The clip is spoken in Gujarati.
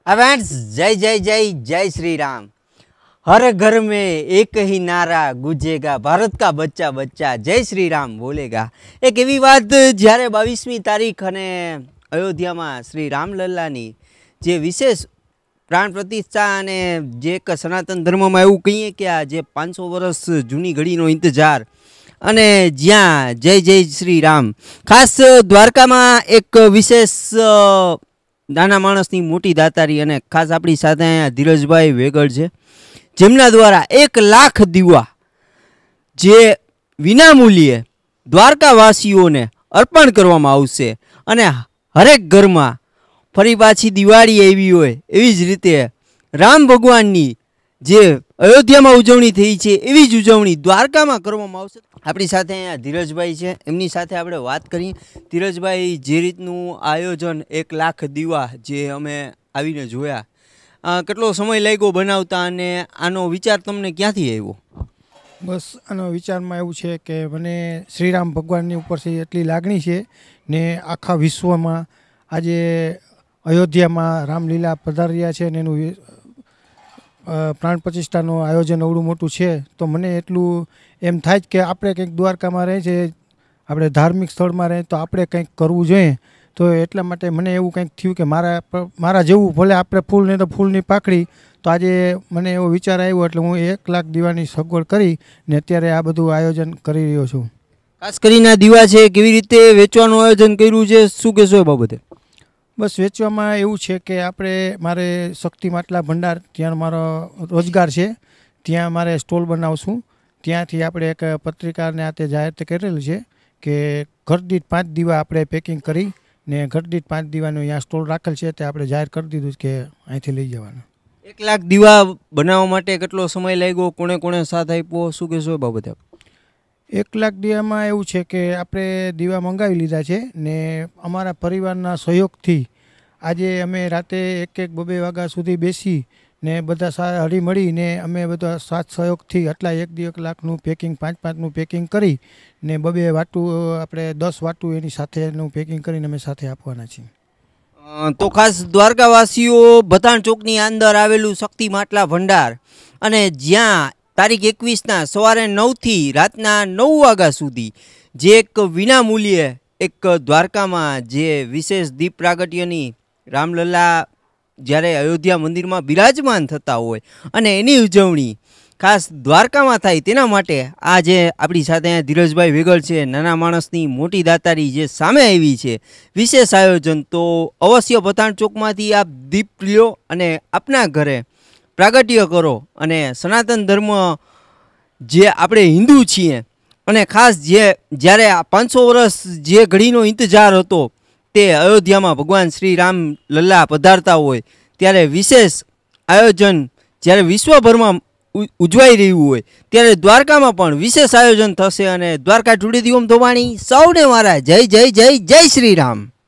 फ्रेंड्स जय जय जय जय श्री राम। हर घर में एक ही नारा गूंजेगा, भारत का बच्चा बच्चा जय श्री राम बोलेगा। एक एवी बात જ્યારે 22મી તારીખ અને અયોધ્યામાં શ્રી રામલલ્લાની જે વિશેષ પ્રાણ પ્રતિષ્ઠા અને જે એક સનાતન ધર્મમાં એવું કહીએ કે આ જે 500 વર્ષ જૂની ઘડીનો ઇંતજાર અને જ્યાં જય જય શ્રી રામ ખાસ દ્વારકામાં એક વિશેષ નાના માણસની મોટી દાતારી અને ખાસ આપણી સાથે અહીંયા ધીરજભાઈ વેગળ છે, જેમના દ્વારા 1 લાખ દીવા જે વિનામૂલ્યે દ્વારકાવાસીઓને અર્પણ કરવામાં આવશે અને હરેક ઘરમાં ફરી પાછી દિવાળી આવી હોય એવી જ રીતે રામ ભગવાનની જે અયોધ્યામાં ઉજવણી થઈ છે એવી જ ઉજવણી દ્વારકામાં કરવામાં આવશે। આપણી સાથે અહીંયા ધીરજભાઈ છે, એમની સાથે આપણે વાત કરીએ। ધીરજભાઈ, જે રીતનું આયોજન 1 લાખ દીવા જે અમે આવીને જોયા, કેટલો સમય લાગ્યો બનાવતા અને આનો વિચાર તમને ક્યાંથી આવ્યો? બસ આનો વિચારમાં એવું છે કે મને શ્રીરામ ભગવાનની ઉપરથી એટલી લાગણી છે ને આખા વિશ્વમાં આજે અયોધ્યામાં રામલીલા પધાર્યા છે ને એનું પ્રાણ પ્રતિષ્ઠાનું આયોજન અવડું મોટું છે, તો મને એટલું એમ થાય કે આપણે કંઈક દ્વારકામાં રહે છે, આપણે ધાર્મિક સ્થળમાં રહે તો આપણે કંઈક કરવું જોઈએ। તો એટલા માટે મને એવું કંઈક થયું કે મારા જેવું ભલે આપણે ફૂલ નહીં તો ફૂલની પાકડી, તો આજે મને એવો વિચાર આવ્યો એટલે હું 1 લાખ દીવાની સગવડ કરી ને અત્યારે આ બધું આયોજન કરી રહ્યો છું। ખાસ કરીને દીવા છે કેવી રીતે વેચવાનું આયોજન કર્યું છે, શું કહેશો એ બાબતે? બસ વેચવામાં એવું છે કે મારે શક્તિ માટલા ભંડાર ત્યાં મારો રોજગાર છે, ત્યાં મારે સ્ટોલ બનાવશું। ત્યાંથી આપણે એક પત્રિકાને આતે જાહેર કરેલું છે કે ઘર દીઠ 5 દીવા આપણે પેકિંગ કરી ને ઘર દીઠ 5 દીવાનું અહીંયા સ્ટોલ રાખેલ છે, તે આપણે જાહેર કરી દીધું કે અહીંથી લઈ જવાના। 1 લાખ દીવા બનાવવા માટે કેટલો સમય લાગ્યો, કોણે કોણે સાથ આપ્યો, શું કહેશો એ બાબતે? 1 લાખ દીવામાં એવું છે કે આપણે દીવા મંગાવી લીધા છે ને અમારા પરિવારના સહયોગથી આજે અમે રાતે 1-2 વાગ્યા સુધી બેસી ને બધા હળીમળીને અમે બધા સાથ સહયોગથી આટલા 1 લાખનું પેકિંગ 5-5નું પેકિંગ કરી ને 2 વાટું આપણે 10 વાટું એની સાથેનું પેકિંગ કરીને અમે સાથે આપવાના છીએ। તો ખાસ દ્વારકાવાસીઓ ભતાણ ચોકની અંદર આવેલું શક્તિ માટલા ભંડાર અને જ્યાં તારીખ 21ના સવારે 9થી રાતના 9 વાગ્યા સુધી જે એક વિનામૂલ્યે એક દ્વારકામાં જે વિશેષ દીપ પ્રાગટ્યની રામલલ્લા જ્યારે અયોધ્યા મંદિરમાં બિરાજમાન થતા હોય અને એની ઉજવણી ખાસ દ્વારકામાં થાય તેના માટે આ જે આપણી સાથે ધીરજભાઈ વેગળ છે, નાના માણસની મોટી દાતારી જે સામે આવી છે, વિશેષ આયોજન, તો અવશ્ય ભતાણ ચોકમાંથી આપ દીપ લ્યો અને આપના ઘરે પ્રાગટ્ય કરો અને સનાતન ધર્મ જે આપણે હિન્દુ છીએ અને ખાસ જ્યારે 500 વર્ષ જે ઘડીનો ઇંતજાર હતો તે અયોધ્યામાં ભગવાન શ્રી રામ લલ્લા પધારતા હોય ત્યારે વિશેષ આયોજન જ્યારે વિશ્વભરમાં ઉજવાઈ રહ્યું હોય ત્યારે દ્વારકામાં પણ વિશેષ આયોજન થશે। અને દ્વારકા ટુડે દી ઓમ ધોવાણી સૌને મારા જય જય જય જય શ્રી રામ।